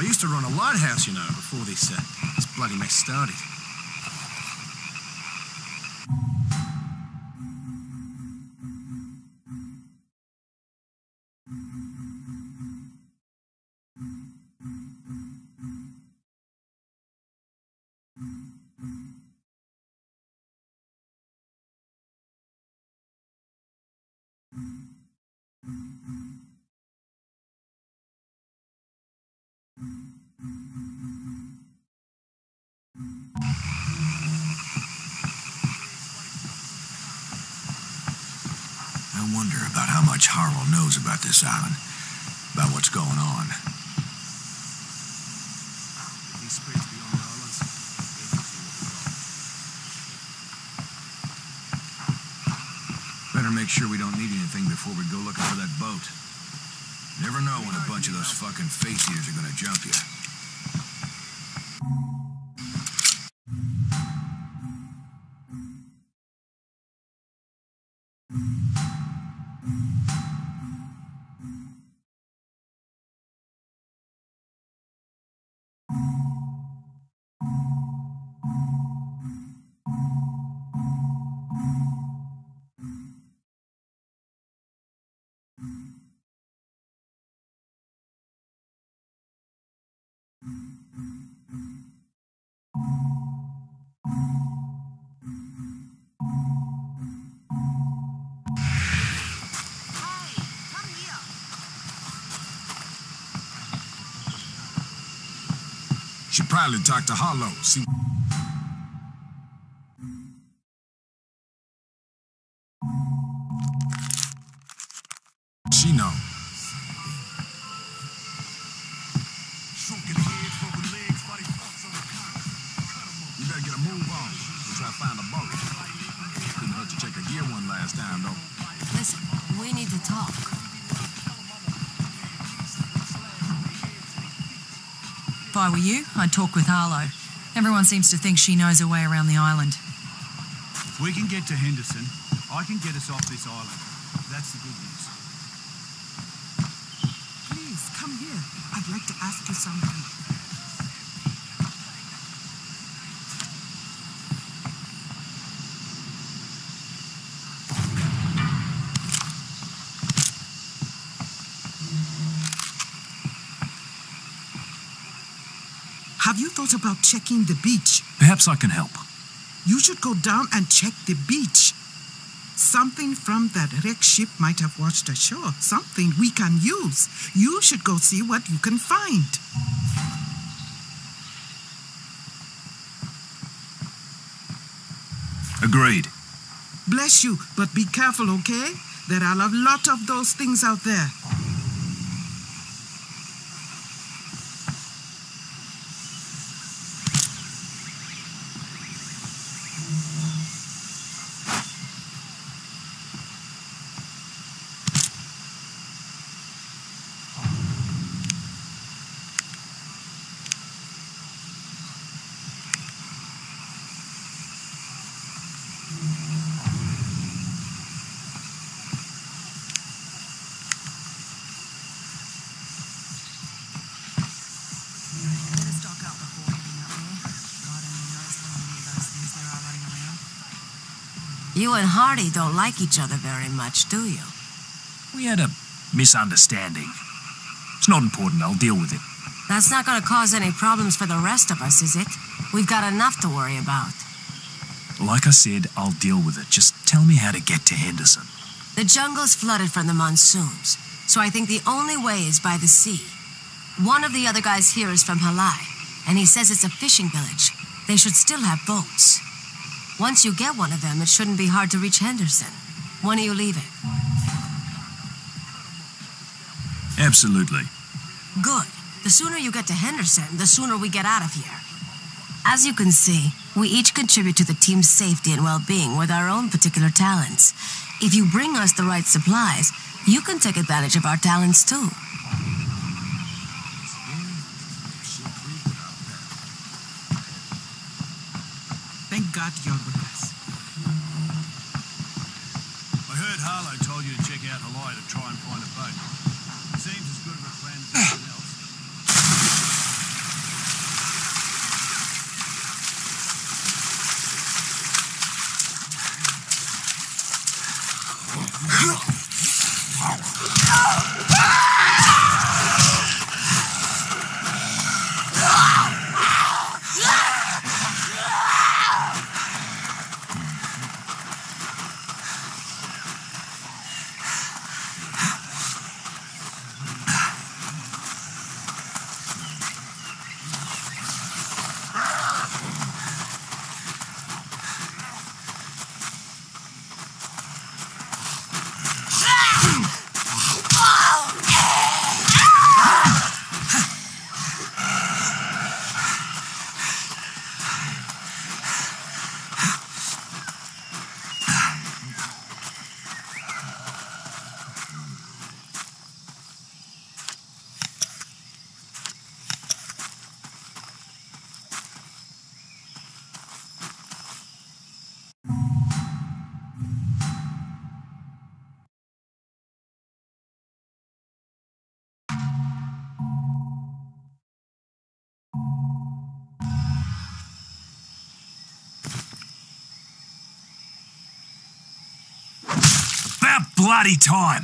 I used to run a lighthouse, you know, before this bloody mess started. I wonder about how much Harlow knows about this island, about what's going on. These spreads beyond the islands. Better make sure we don't need anything before we go looking for that boat. Never know when a bunch of those fucking face eaters are gonna jump you. Should probably talk to Harlow, see... She know. You better get a move on. We'll try to find a boat. Couldn't hurt to check a gear one last time, though. Listen, we need to talk. If I were you, I'd talk with Harlow. Everyone seems to think she knows her way around the island. If we can get to Henderson, I can get us off this island. That's the good news. Please, come here. I'd like to ask you something. Have you thought about checking the beach? Perhaps I can help. You should go down and check the beach. Something from that wrecked ship might have washed ashore. Something we can use. You should go see what you can find. Agreed. Bless you, but be careful, okay? There are a lot of those things out there. You and Hardy don't like each other very much, do you? We had a misunderstanding. It's not important, I'll deal with it. That's not gonna cause any problems for the rest of us, is it? We've got enough to worry about. Like I said, I'll deal with it. Just tell me how to get to Henderson. The jungle's flooded from the monsoons, so I think the only way is by the sea. One of the other guys here is from Halai, and he says it's a fishing village. They should still have boats. Once you get one of them, it shouldn't be hard to reach Henderson. When are you leaving? Absolutely. Good. The sooner you get to Henderson, the sooner we get out of here. As you can see, we each contribute to the team's safety and well-being with our own particular talents. If you bring us the right supplies, you can take advantage of our talents too. Thank God you're with us. I heard Harlow told you to check out Halai to try and find a boat. Seems as good of a plan as anything else. About bloody time!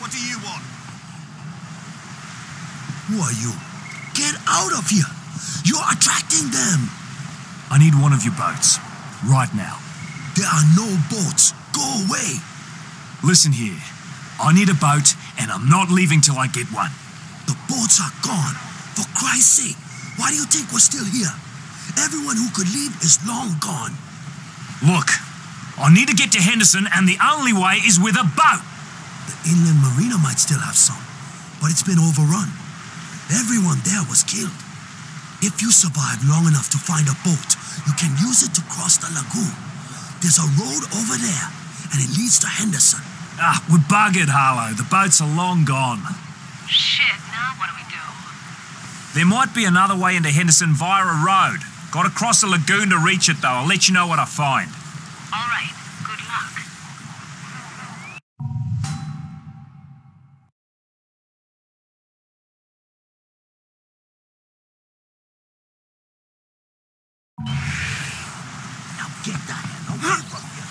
What do you want? Who are you? Get out of here! You're attracting them! I need one of your boats. Right now. There are no boats. Go away! Listen here. I need a boat, and I'm not leaving till I get one. The boats are gone. For Christ's sake, why do you think we're still here? Everyone who could leave is long gone. Look, I need to get to Henderson, and the only way is with a boat. The inland marina might still have some, but it's been overrun. Everyone there was killed. If you survive long enough to find a boat, you can use it to cross the lagoon. There's a road over there, and it leads to Henderson. Ah, we're buggered, Harlow. The boats are long gone. Shit, now what do we do? There might be another way into Henderson via a road. Got to cross a lagoon to reach it, though. I'll let you know what I find. All right, good luck. Now get that hand away from here.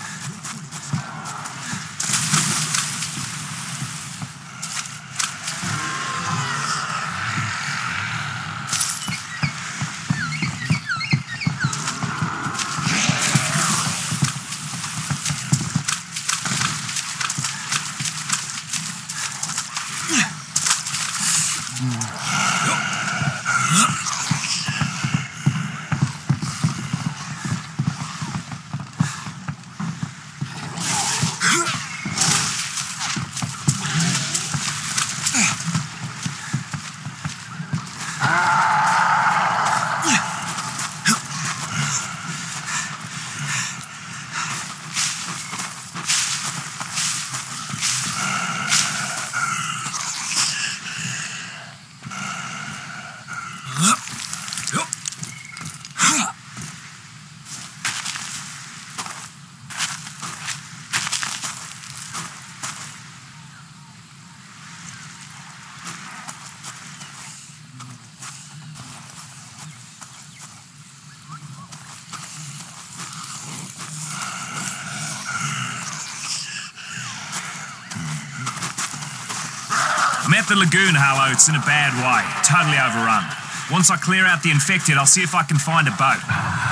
I'm at the lagoon, Harlow. It's in a bad way. Totally overrun. Once I clear out the infected, I'll see if I can find a boat.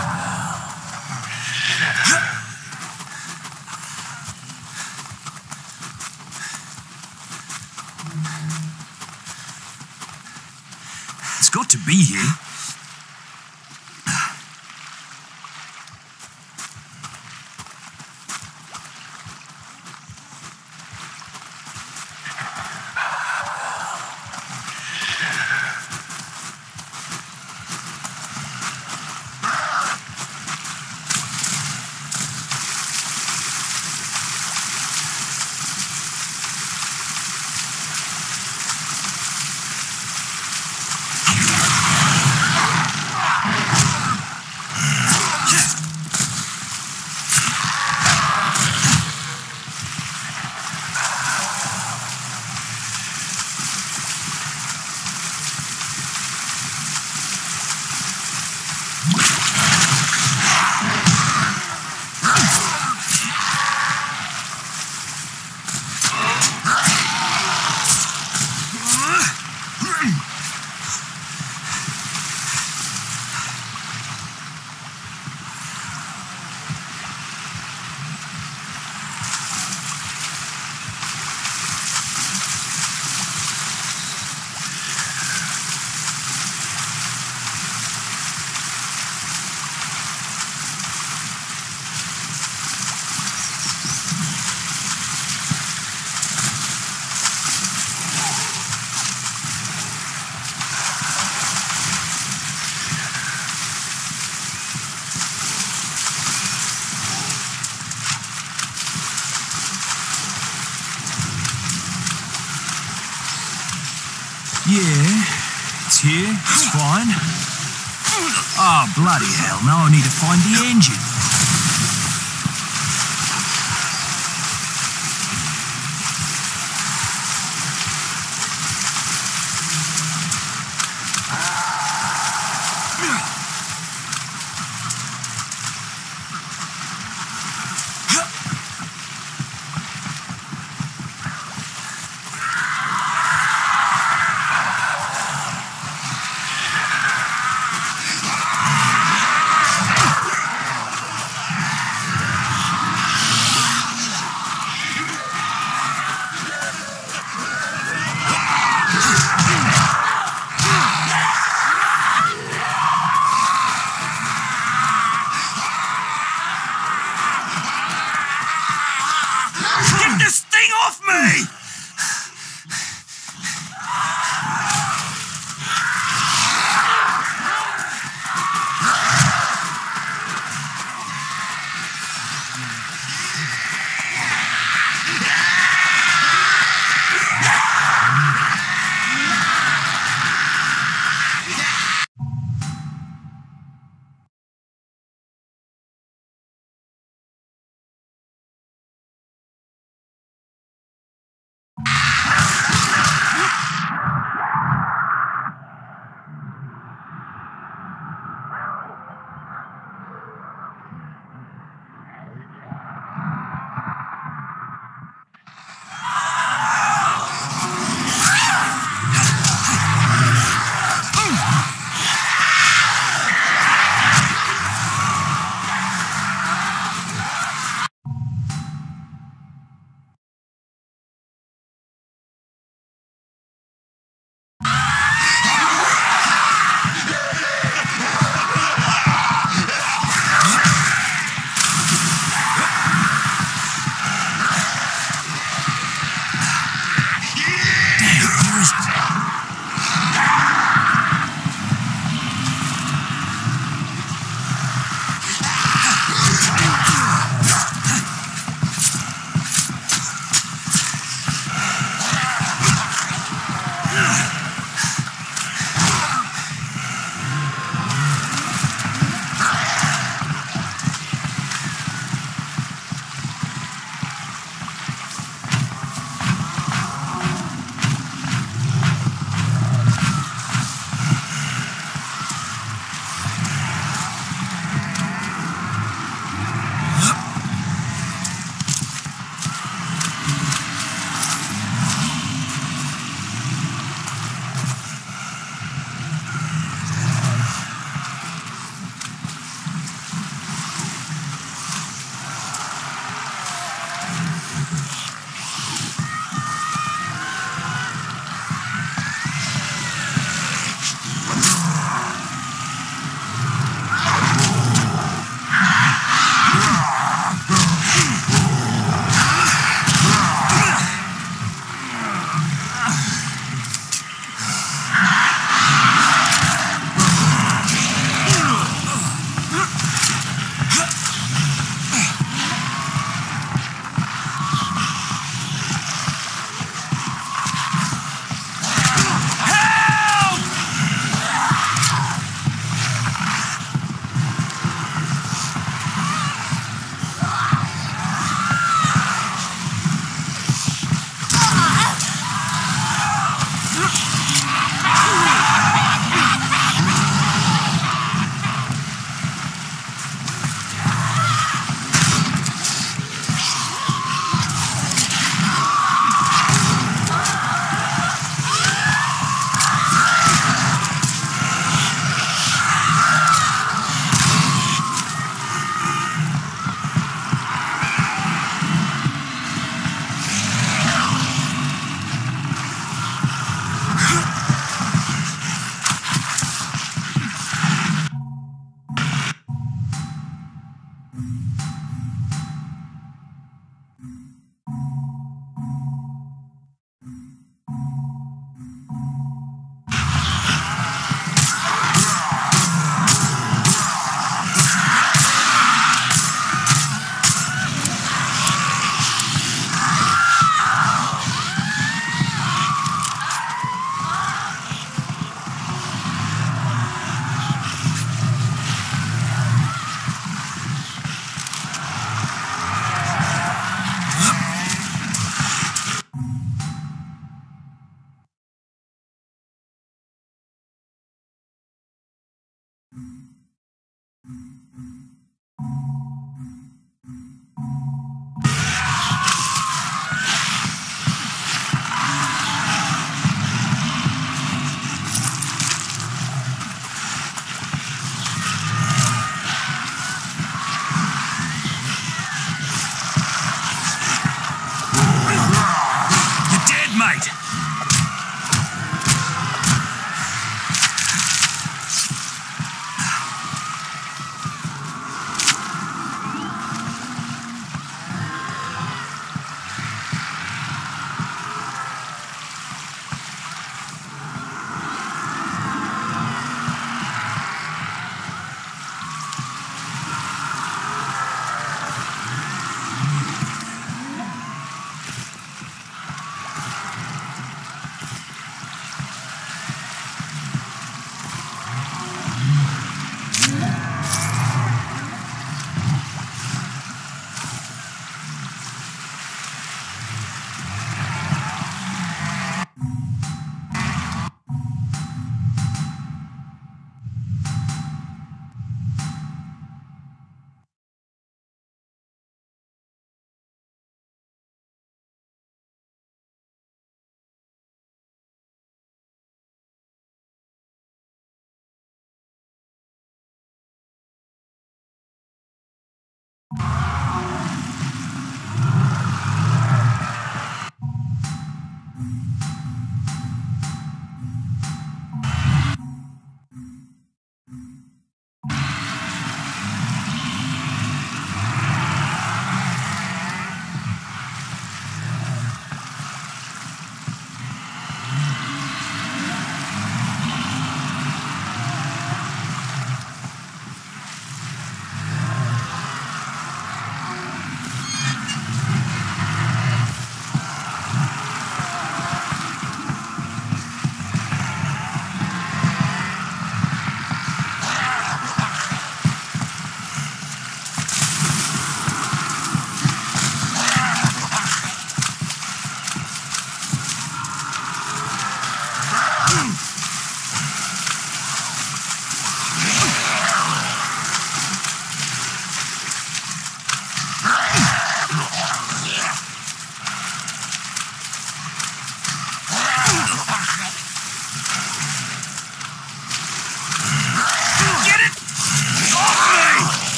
It's got to be here. Yeah, it's here. It's fine. Oh, bloody hell. Now I need to find the engine. off me!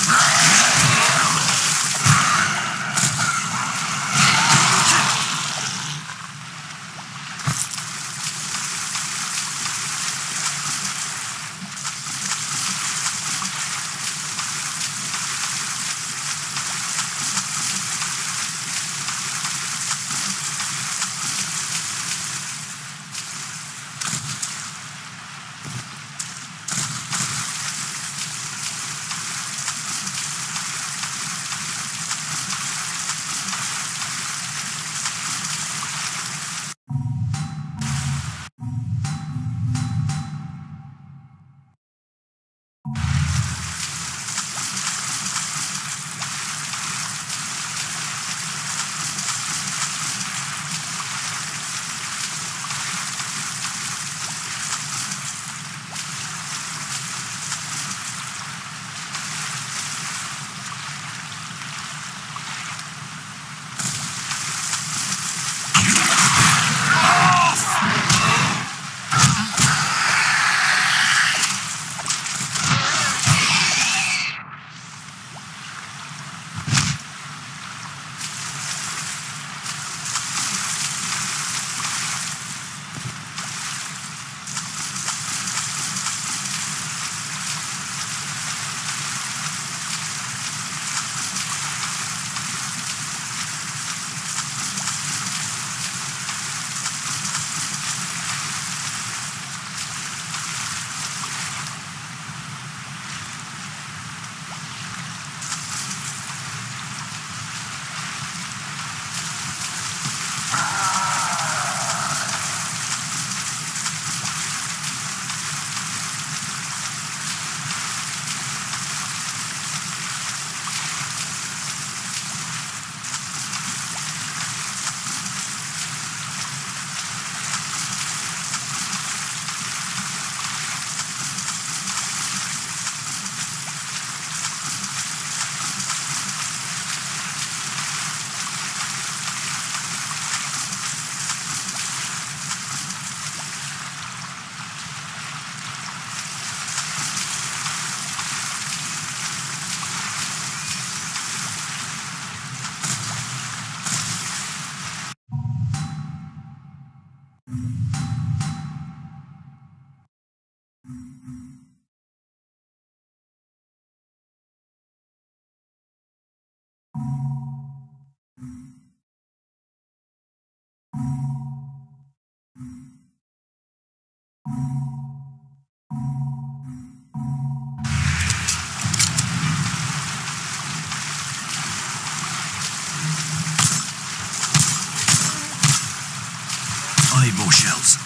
I need more shells.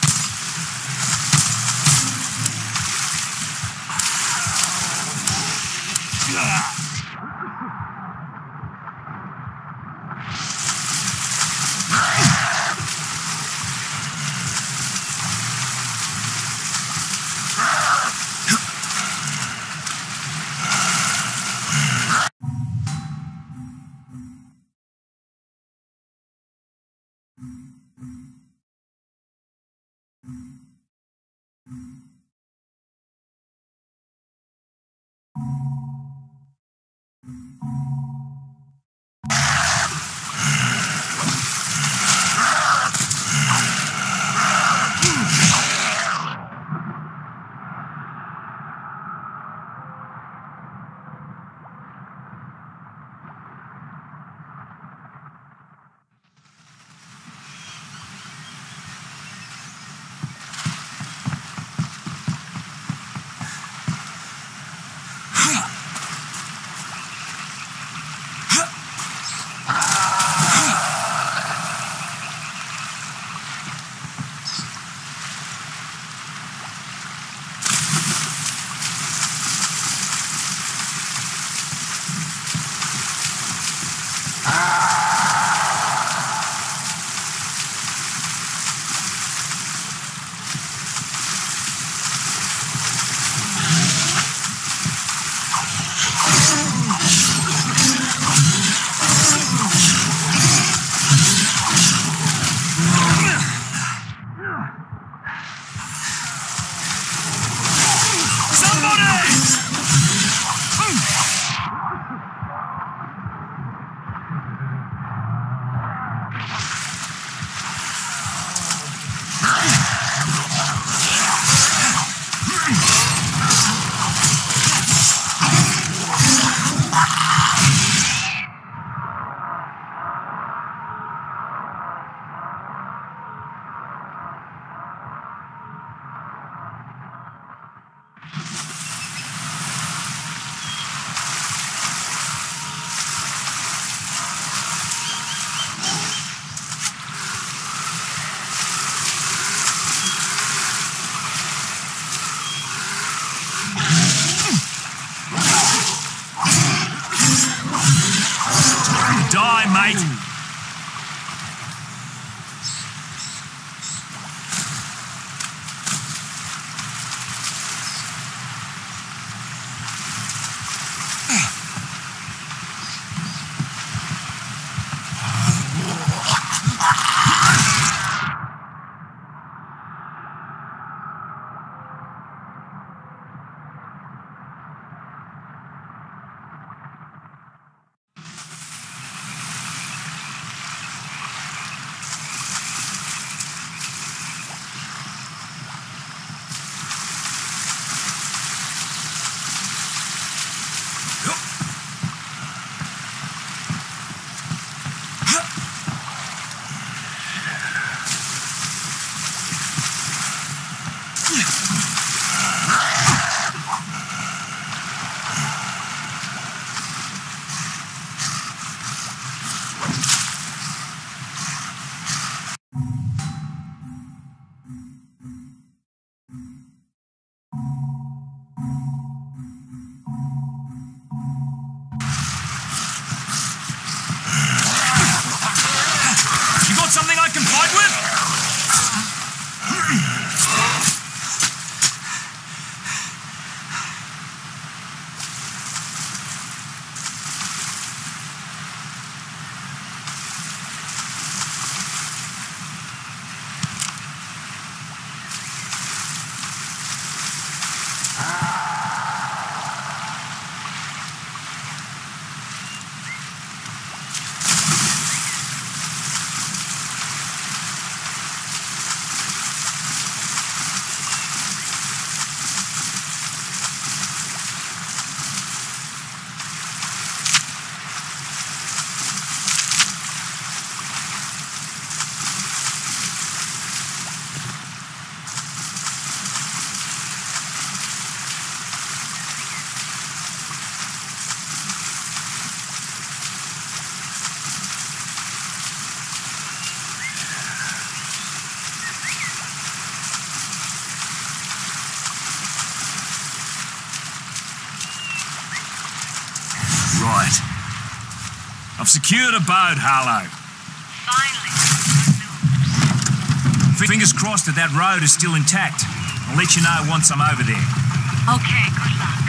Right. I've secured a boat, Harlow. Finally. Fingers crossed that road is still intact. I'll let you know once I'm over there. Okay, good luck.